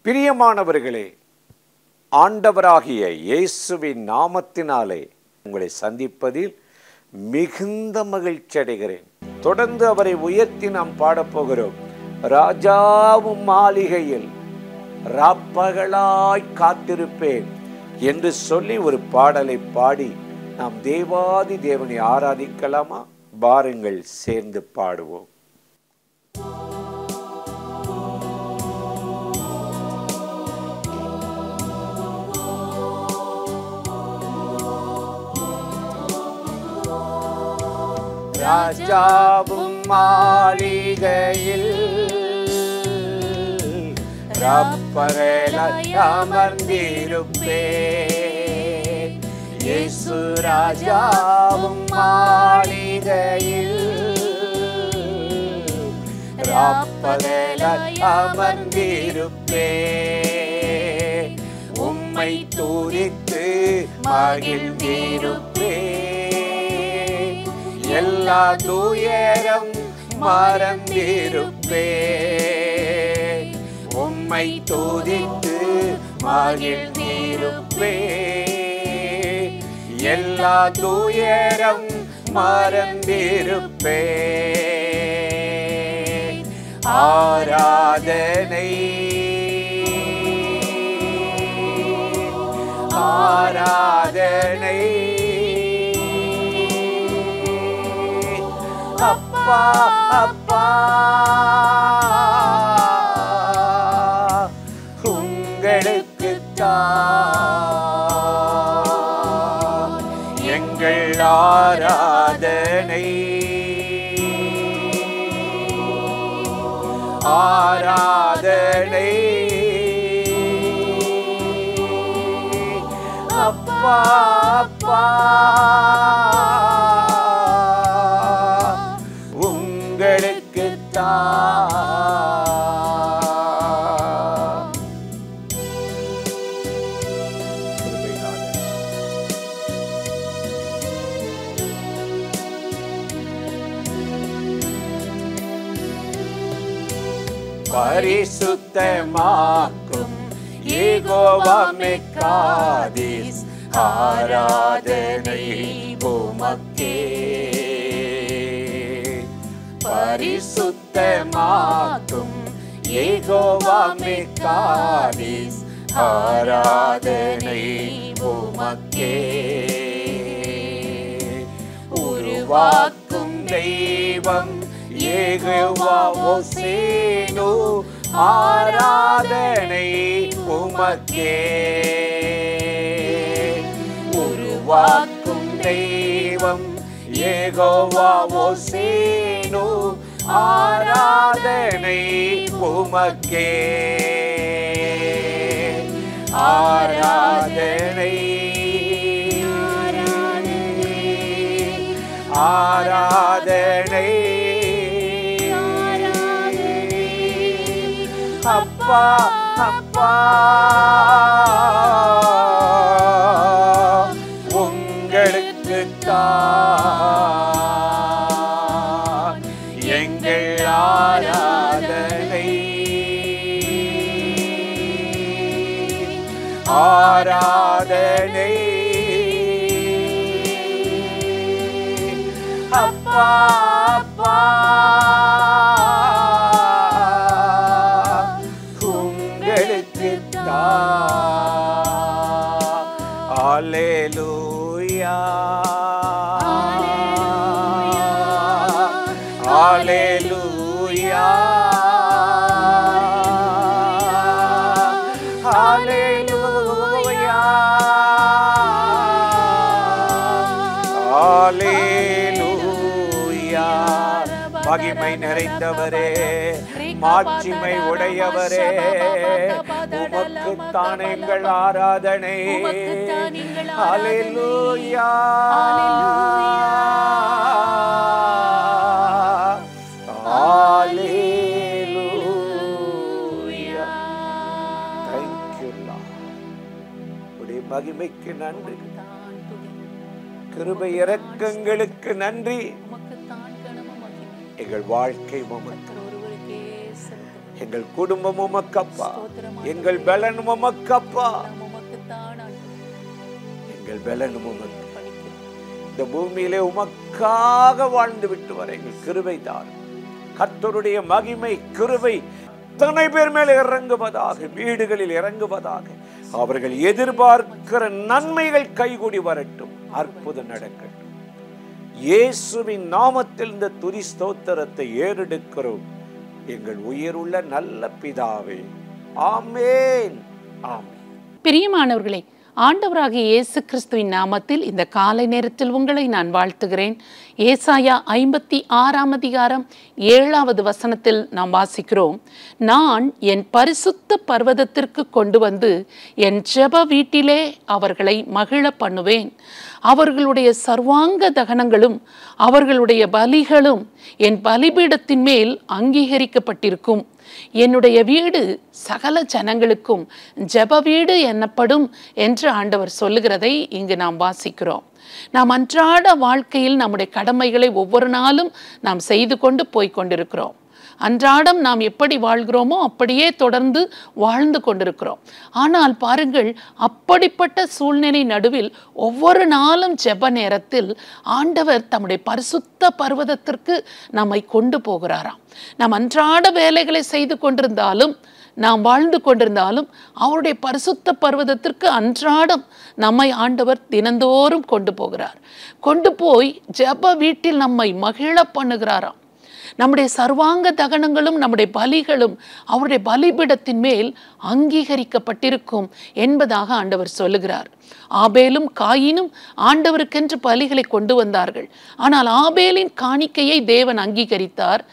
பிரியமானவர்களே, ஆண்டவராகிய இயேசுவின் நாமத்தினாலே உங்களை சந்திப்பதில் மிகுந்த மகிழ்ச்சி அடைகிறேன். தொடர்ந்து அவரை உயர்த்தி நாம் பாடப்போகிறோம். ராஜாவும் மாளிகையில் ராப்பகலாய் காத்திருப்பேன் என்று சொல்லி ஒரு பாடலை பாடி நாம் தேவாதி தேவனை ஆராதிக்கலாமா? பாருங்கள், சேர்ந்து பாடுவோம். ராஜாவும் மாளிகையில் ராப்பகலாய் அமர்ந்திருப்பேன். இயேசு ராஜாவும் மாளிகையில் ராப்பகலாய் அமர்ந்திருப்பேன். உம்மை துதித்து மகிழ்ந்திருப்பேன். எல்லா துயரம் மறந்திருப்பேன். உம்மை துதித்து மகிழ்ந்திருப்பேன். எல்லா துயரம் மறந்திருப்பேன். ஆராதனை ஆராதனை அப்பா அப்பா உங்களுக்குத்தான் எங்கள் ஆராதனை ஆராதனை அப்பா அப்பா பரிசுத்தமாக்கும் யெகோவா மெக்காதீஸ் ஆராதனை உமக்கே. பரிசுத்தமாக்கும் யெகோவா மெக்காதீஸ் ஆராதனை உமக்கே. உருவாக்கும் தெய்வம் யெகோவா ஓசேனு ஆராதனை உமக்கே. உருவாக்கும் தெய்வம் யெகோவா ஓசேனு ஆராதனை உமக்கே. ஆராதனை ஆராதனை அப்பா அப்பா உங்களுக்குத்தான் எங்கள் ஆராதனை ஆராதனை அப்பா அப்பா அல்லேலூயா அல்லேலூயா அல்லேலூயா அல்லேலூயா. மகிமை நிறைந்தவரே, மாட்சிமை உடையவரே, உமக்குத்தான் எங்கள் ஆராதனை. அல்லேலூயா அல்லேலூயா. Thank you Lord. உடைய மகிமைக்கு நன்றி, கிருபை இரக்கங்களுக்கு நன்றி. எங்கள் வாழ்க்கை உமக்கு எங்கள் குடும்பம் உமக்கப்பா, எங்கள் பலனும் உமக்கப்பா, எங்கள் பலனும் உமக்கு. இந்த பூமியிலே உமக்காக வாழ்ந்து விட்டு வர எங்கள் கிருபை தான். கர்த்தருடைய மகிமை கிருபை அத்தனை பேர் மேல் இறங்குவதாக, வீடுகளில் இறங்குவதாக. அவர்கள் எதிர்பார்க்கிற நன்மைகள் கைகூடி வரட்டும், அற்புதம் நடக்கட்டும். இயேசுவின் நாமத்தில் இந்த துதி ஸ்தோத்திரத்தை ஏறெடுக்கிறோம் எங்கள் உயிருள்ள நல்ல பிதாவே. ஆமென், ஆமென். பிரியமானவர்களே, ஆண்டவராகிய இயேசு கிறிஸ்துவின் நாமத்தில் இந்த காலை நேரத்தில் உங்களை நான் வாழ்த்துகிறேன். ஏசாயா 56 அதிகாரம் 7வது வசனத்தில் நாம் வாசிக்கிறோம், நான் என் பரிசுத்த பர்வதத்திற்கு கொண்டு வந்து என் ஜெப வீட்டிலே அவர்களை மகிழ பண்ணுவேன். அவர்களுடைய சர்வாங்க தகனங்களும் அவர்களுடைய பலிகளும் என் பலிபீடத்தின் மேல் அங்கீகரிக்கப்பட்டிருக்கும். என்னுடைய வீடு சகல ஜனங்களுக்கும் ஜெப வீடு எனப்படும் என்று ஆண்டவர் சொல்லுகிறதை இங்கு நாம் வாசிக்கிறோம். நாம் அன்றாட வாழ்க்கையில் நம்முடைய கடமைகளை ஒவ்வொரு நாளும் நாம் செய்து கொண்டு போய் கொண்டிருக்கிறோம். அன்றாடம் நாம் எப்படி வாழ்கிறோமோ அப்படியே தொடர்ந்து வாழ்ந்து கொண்டிருக்கிறோம். ஆனால் பாருங்கள், அப்படிப்பட்ட சூழ்நிலை நடுவில் ஒவ்வொரு நாளும் ஜெப நேரத்தில் ஆண்டவர் தம்முடைய பரிசுத்த பர்வதத்திற்கு நம்மை கொண்டு போகிறாராம். நாம் அன்றாட வேலைகளை செய்து கொண்டிருந்தாலும், நாம் வாழ்ந்து கொண்டிருந்தாலும், அவருடைய பரிசுத்த பர்வதத்திற்கு அன்றாடம் நம்மை ஆண்டவர் தினந்தோறும் கொண்டு போகிறார். கொண்டு போய் ஜெப வீட்டில் நம்மை மகிழ பண்ணுகிறாராம். நம்முடைய சர்வாங்க தகனங்களும் நம்முடைய பலிகளும் அவருடைய பலிபீடத்தின் மேல் அங்கீகரிக்கப்பட்டிருக்கும் என்பதாக ஆண்டவர் சொல்லுகிறார். ஆபேலும் காயினும் ஆண்டவருக்கென்று பலிகளை கொண்டு வந்தார்கள். ஆனால் ஆபேலின் காணிக்கையை தேவன் அங்கீகரித்தார்.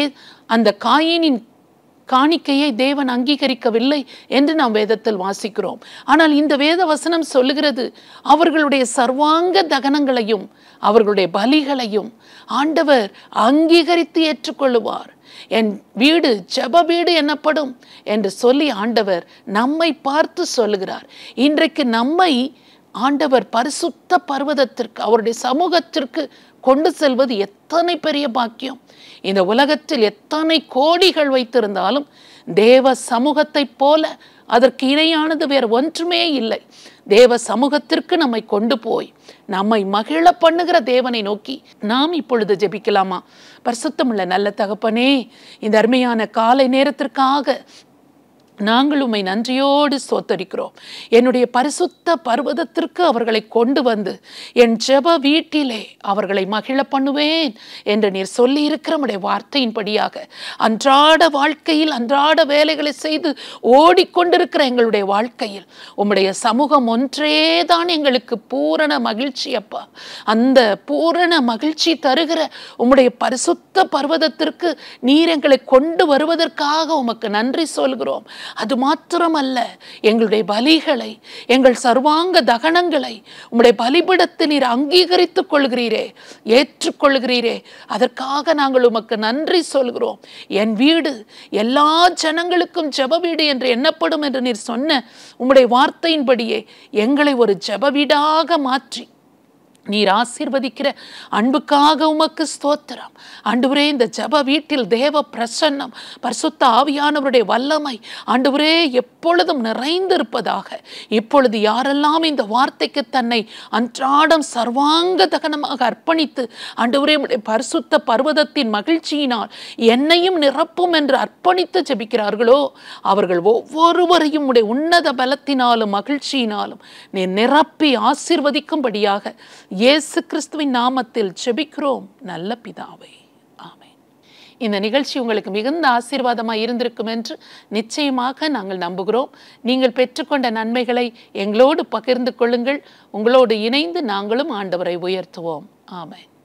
அந்த காயினின் காணிக்கையை தேவன் அங்கீகரிக்கவில்லை என்று நாம் வேதத்தில் வாசிக்கிறோம். ஆனால் இந்த வேத வசனம் சொல்லுகிறது, அவர்களுடைய சர்வாங்க தகனங்களையும் அவர்களுடைய பலிகளையும் ஆண்டவர் அங்கீகரித்து ஏற்றுக்கொள்ளுவார். என் வீடு ஜெப வீடு எனப்படும் என்று சொல்லி ஆண்டவர் நம்மை பார்த்து சொல்லுகிறார். இன்றைக்கு நம்மை ஆண்டவர் பரிசுத்த பர்வதத்திற்கு, அவருடைய சமூகத்திற்கு கொண்டு செல்வது எத்தனை பெரிய பாக்கியம். இந்த உலகத்தில் எத்தனை கோடிகள் வைத்திருந்தாலும் தேவ சமூகத்தை போல அதற்கு இணையானது வேறு ஒன்றுமே இல்லை. தேவ சமூகத்திற்கு நம்மை கொண்டு போய் நம்மை மகிழ பண்ணுகிற தேவனை நோக்கி நாம் இப்பொழுது ஜெபிக்கலாமா? பரிசுத்தமுள்ள நல்ல தகப்பனே, இந்த அருமையான காலை நேரத்திற்காக நாங்கள் உம்மை நன்றியோடு ஸ்தோத்தரிக்கிறோம். என்னுடைய பரிசுத்த பர்வதத்திற்கு அவர்களை கொண்டு வந்து என் ஜெப வீட்டிலே அவர்களை மகிழ பண்ணுவேன் என்று நீர் சொல்லி இருக்கிற உம்முடைய வார்த்தையின்படியாக அன்றாட வாழ்க்கையில் அன்றாட வேலைகளை செய்து ஓடிக்கொண்டிருக்கிற எங்களுடைய வாழ்க்கையில் உம்முடைய சமூகம் ஒன்றேதான் எங்களுக்கு பூரண மகிழ்ச்சி அப்பா. அந்த பூரண மகிழ்ச்சி தருகிற உம்முடைய பரிசுத்த பர்வதத்திற்கு நீர் எங்களை கொண்டு வருவதற்காக உமக்கு நன்றி சொல்கிறோம். அது மாத்திரமல்ல, எங்களுடைய பலிகளை, எங்கள் சர்வாங்க தகனங்களை உம்முடைய பலிபீடத்தில் நீர் அங்கீகரித்துக் கொள்கிறீரே, ஏற்றுக்கொள்கிறீரே. அதற்காக நாங்கள் உமக்கு நன்றி சொல்கிறோம். என் வீடு எல்லா ஜனங்களுக்கும் ஜெப வீடு என்று எண்ணப்படும் என்று நீர் சொன்ன உம்முடைய வார்த்தையின்படியே எங்களை ஒரு ஜெப வீடாக மாற்றி நீர் ஆசீர்வதிக்கிற அன்புக்காக உமக்கு ஸ்தோத்திரம். ஆண்டவரே, இந்த ஜெப வீட்டில் தேவ பிரசன்னம், பரிசுத்த ஆவியானவருடைய வல்லமை ஆண்டவரே எப்பொழுதும் நிறைந்திருப்பதாக. இப்பொழுது யாரெல்லாம் இந்த வார்த்தைக்கு தன்னை அன்றாடம் சர்வாங்க தகனமாக அர்ப்பணித்து ஆண்டவரே பரிசுத்த பர்வதத்தின் மகிழ்ச்சியினால் என்னையும் நிரப்பும் என்று அர்ப்பணித்து ஜெபிக்கிறார்களோ அவர்கள் ஒவ்வொருவரையும் உடைய உன்னத பலத்தினாலும் மகிழ்ச்சியினாலும் நீர் நிரப்பி ஆசீர்வதிக்கும்படியாக இயேசு கிறிஸ்துவின் நாமத்தில் ஜெபிக்கிறோம் நல்ல பிதாவே, ஆமென். இந்த நிகழ்ச்சி உங்களுக்கு மிகுந்த ஆசீர்வாதமாக இருந்திருக்கும் என்று நிச்சயமாக நாங்கள் நம்புகிறோம். நீங்கள் பெற்றுக்கொண்ட நன்மைகளை எங்களோடு பகிர்ந்து கொள்ளுங்கள். உங்களோடு இணைந்து நாங்களும் ஆண்டவரை உயர்த்துவோம். ஆமென்.